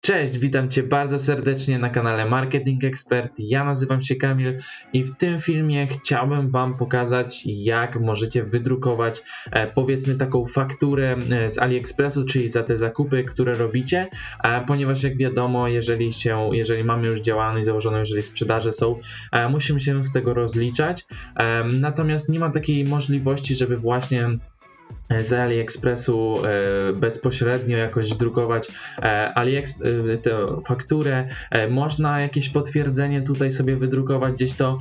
Cześć, witam Cię bardzo serdecznie na kanale Marketing Expert. Ja nazywam się Kamil i w tym filmie chciałbym Wam pokazać, jak możecie wydrukować powiedzmy taką fakturę z AliExpressu, czyli za te zakupy, które robicie, ponieważ jak wiadomo, jeżeli mamy już działalność założoną, jeżeli sprzedaże są, musimy się z tego rozliczać, natomiast nie ma takiej możliwości, żeby właśnie z AliExpressu bezpośrednio jakoś drukować tę fakturę. Można jakieś potwierdzenie tutaj sobie wydrukować, gdzieś to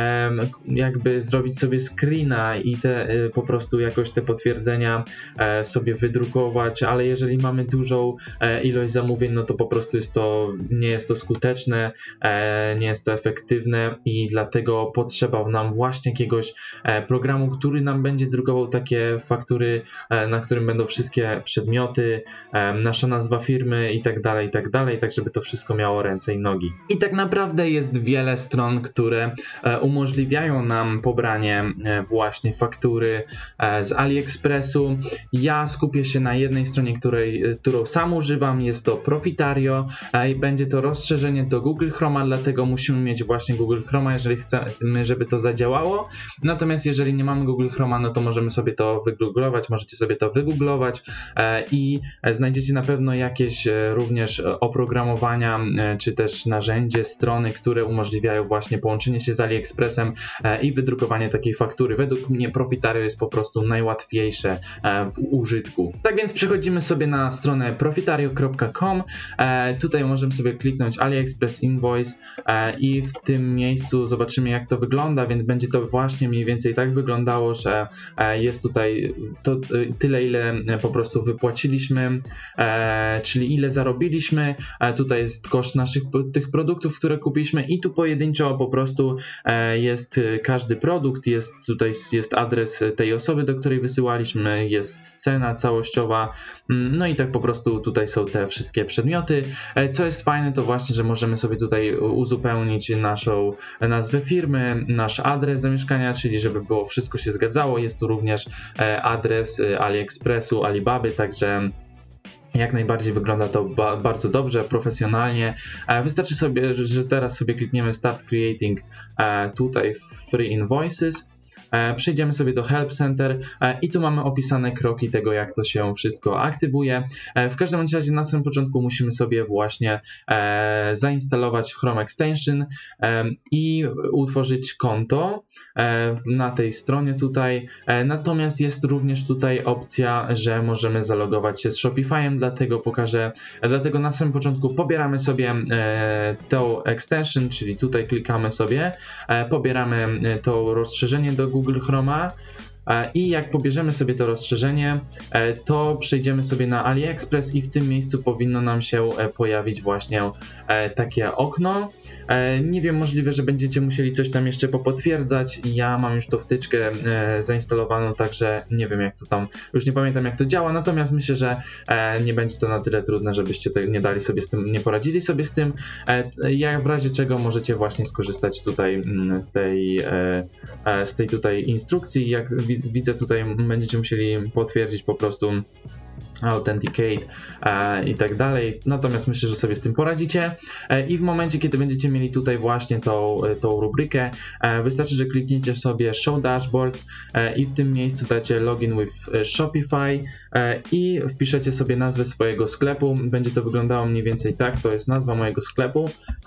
jakby zrobić sobie screena i po prostu jakoś te potwierdzenia sobie wydrukować, ale jeżeli mamy dużą ilość zamówień, no to po prostu nie jest to skuteczne, nie jest to efektywne i dlatego potrzeba nam właśnie jakiegoś programu, który nam będzie drukował takie faktury, na którym będą wszystkie przedmioty, nasza nazwa firmy i tak dalej, tak żeby to wszystko miało ręce i nogi. I tak naprawdę jest wiele stron, które umożliwiają nam pobranie właśnie faktury z AliExpressu. Ja skupię się na jednej stronie, którą sam używam, jest to Profitario i będzie to rozszerzenie do Google Chroma, dlatego musimy mieć właśnie Google Chroma, jeżeli chcemy, żeby to zadziałało. Natomiast jeżeli nie mamy Google Chroma, no to możemy sobie to wygooglować, możecie sobie to wygooglować i znajdziecie na pewno jakieś również oprogramowania, czy też narzędzie, strony, które umożliwiają właśnie połączenie się z AliExpressem i wydrukowanie takiej faktury. Według mnie Profitario jest po prostu najłatwiejsze w użytku. Tak więc przechodzimy sobie na stronę profitario.com. Tutaj możemy sobie kliknąć AliExpress Invoice i w tym miejscu zobaczymy, jak to wygląda, więc będzie to właśnie mniej więcej tak wyglądało, że jest tutaj tyle, ile po prostu wypłaciliśmy, czyli ile zarobiliśmy. Tutaj jest koszt tych produktów, które kupiliśmy i tu pojedynczo po prostu jest każdy produkt, jest adres tej osoby, do której wysyłaliśmy, jest cena całościowa, no i tak po prostu tutaj są te wszystkie przedmioty. Co jest fajne, to właśnie, że możemy sobie tutaj uzupełnić naszą nazwę firmy, nasz adres zamieszkania, czyli żeby było wszystko się zgadzało. Jest tu również adres AliExpressu, Alibaby, także jak najbardziej wygląda to bardzo dobrze, profesjonalnie. Wystarczy sobie, że teraz sobie klikniemy Start Creating tutaj Free Invoices. Przejdziemy sobie do Help Center i tu mamy opisane kroki tego, jak to się wszystko aktywuje. W każdym razie na samym początku musimy sobie właśnie zainstalować Chrome Extension i utworzyć konto na tej stronie tutaj. Natomiast jest również tutaj opcja, że możemy zalogować się z Shopify'em, dlatego na samym początku pobieramy sobie tą extension, czyli tutaj klikamy sobie, pobieramy to rozszerzenie do Google Chroma i jak pobierzemy sobie to rozszerzenie, to przejdziemy sobie na AliExpress i w tym miejscu powinno nam się pojawić właśnie takie okno. Nie wiem, możliwe, że będziecie musieli coś tam jeszcze popotwierdzać. Ja mam już tą wtyczkę zainstalowaną, także nie wiem, jak to tam, już nie pamiętam, jak to działa, natomiast myślę, że nie będzie to na tyle trudne, żebyście nie poradzili sobie z tym. Jak w razie czego możecie właśnie skorzystać tutaj z tej tutaj instrukcji. Jak widzę, tutaj będziecie musieli potwierdzić po prostu Authenticate i tak dalej, natomiast myślę, że sobie z tym poradzicie i w momencie, kiedy będziecie mieli tutaj właśnie tą rubrykę, wystarczy, że klikniecie sobie Show Dashboard i w tym miejscu dacie Login with Shopify i wpiszecie sobie nazwę swojego sklepu. Będzie to wyglądało mniej więcej tak, to jest nazwa mojego sklepu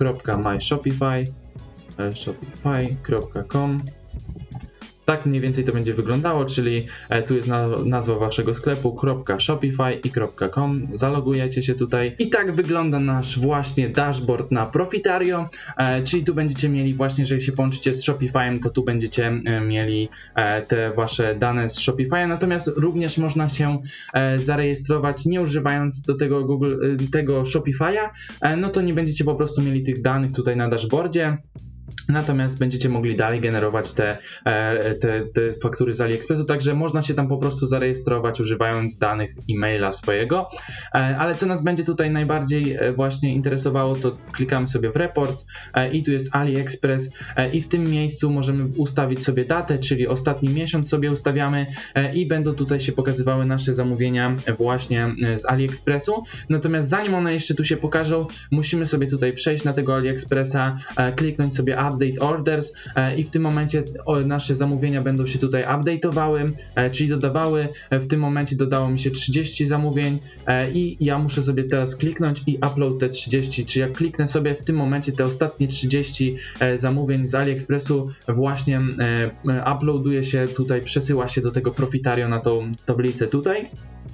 .myshopify.com. Tak mniej więcej to będzie wyglądało, czyli tu jest nazwa waszego sklepu .shopify i .com, zalogujecie się tutaj i tak wygląda nasz właśnie dashboard na Profitario, czyli tu będziecie mieli właśnie, jeżeli się połączycie z Shopify'em, to tu będziecie mieli te wasze dane z Shopify'a, natomiast również można się zarejestrować nie używając do tego Shopify'a, no to nie będziecie po prostu mieli tych danych tutaj na dashboardzie. Natomiast będziecie mogli dalej generować te faktury z AliExpressu, także można się tam po prostu zarejestrować używając danych e-maila swojego. Ale co nas będzie tutaj najbardziej właśnie interesowało, to klikamy sobie w Reports i tu jest AliExpress i w tym miejscu możemy ustawić sobie datę, czyli ostatni miesiąc sobie ustawiamy i będą tutaj się pokazywały nasze zamówienia właśnie z AliExpressu. Natomiast zanim one jeszcze tu się pokażą, musimy sobie tutaj przejść na tego AliExpressa, kliknąć sobie Update Orders i w tym momencie nasze zamówienia będą się tutaj update'owały, czyli dodawały. W tym momencie dodało mi się 30 zamówień i ja muszę sobie teraz kliknąć i upload te 30, czyli jak kliknę sobie w tym momencie te ostatnie 30 zamówień z AliExpressu właśnie uploaduje się tutaj, przesyła się do tego Profitario na tą tablicę tutaj.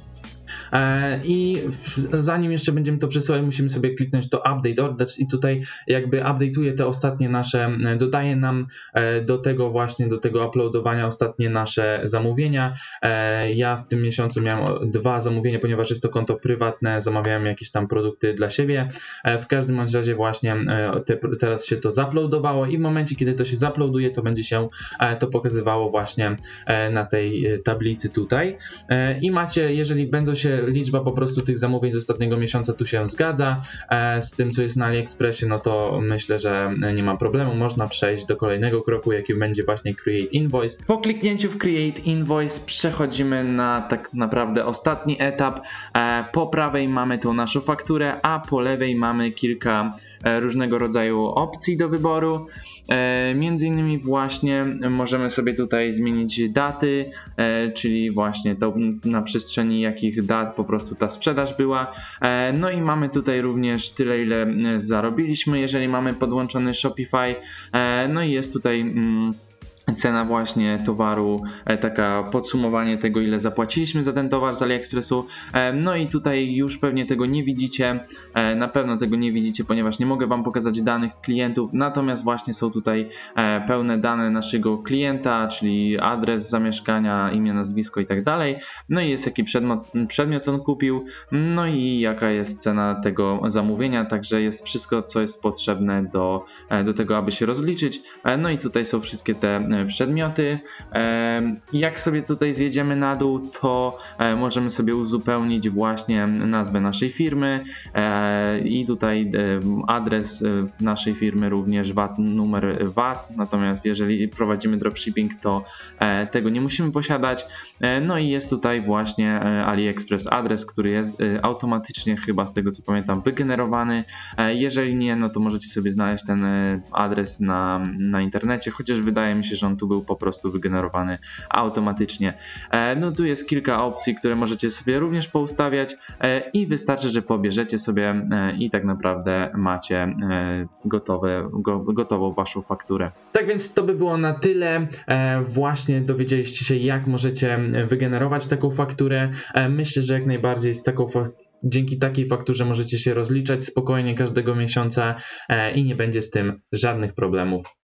I zanim jeszcze będziemy to przesyłać, musimy sobie kliknąć to Update Orders i tutaj jakby update'uje te ostatnie nasze, dodaje nam do tego właśnie, do tego uploadowania ostatnie nasze zamówienia. Ja w tym miesiącu miałem 2 zamówienia, ponieważ jest to konto prywatne, zamawiałem jakieś tam produkty dla siebie. W każdym bądź razie właśnie teraz się to zaploadowało i w momencie, kiedy to się zaploaduje, to będzie się to pokazywało właśnie na tej tablicy tutaj. I macie, jeżeli będą się liczba po prostu tych zamówień z ostatniego miesiąca tu się zgadza z tym, co jest na AliExpressie, no to myślę, że nie ma problemu. Można przejść do kolejnego kroku, jaki będzie właśnie Create Invoice. Po kliknięciu w Create Invoice przechodzimy na tak naprawdę ostatni etap. Po prawej mamy tą naszą fakturę, a po lewej mamy kilka różnego rodzaju opcji do wyboru. Między innymi właśnie możemy sobie tutaj zmienić daty, czyli właśnie to na przestrzeni jakich dat po prostu ta sprzedaż była. No i mamy tutaj również tyle, ile zarobiliśmy, jeżeli mamy podłączony Shopify. No i jest tutaj cena właśnie towaru, taka podsumowanie tego, ile zapłaciliśmy za ten towar z AliExpressu. No i tutaj już pewnie tego nie widzicie, na pewno tego nie widzicie, ponieważ nie mogę Wam pokazać danych klientów, natomiast właśnie są tutaj pełne dane naszego klienta, czyli adres zamieszkania, imię, nazwisko i tak dalej. No i jest jaki przedmiot on kupił, no i jaka jest cena tego zamówienia, także jest wszystko, co jest potrzebne do tego, aby się rozliczyć. No i tutaj są wszystkie te przedmioty. Jak sobie tutaj zjedziemy na dół, to możemy sobie uzupełnić właśnie nazwę naszej firmy i tutaj adres naszej firmy, również VAT, numer VAT, natomiast jeżeli prowadzimy dropshipping, to tego nie musimy posiadać. No i jest tutaj właśnie AliExpress adres, który jest automatycznie, chyba z tego co pamiętam, wygenerowany. Jeżeli nie, no to możecie sobie znaleźć ten adres na internecie, chociaż wydaje mi się, że on tu był po prostu wygenerowany automatycznie. No tu jest kilka opcji, które możecie sobie również poustawiać i wystarczy, że pobierzecie sobie i tak naprawdę macie gotową Waszą fakturę. Tak więc to by było na tyle. Właśnie dowiedzieliście się, jak możecie wygenerować taką fakturę. Myślę, że jak najbardziej dzięki takiej fakturze możecie się rozliczać spokojnie każdego miesiąca i nie będzie z tym żadnych problemów.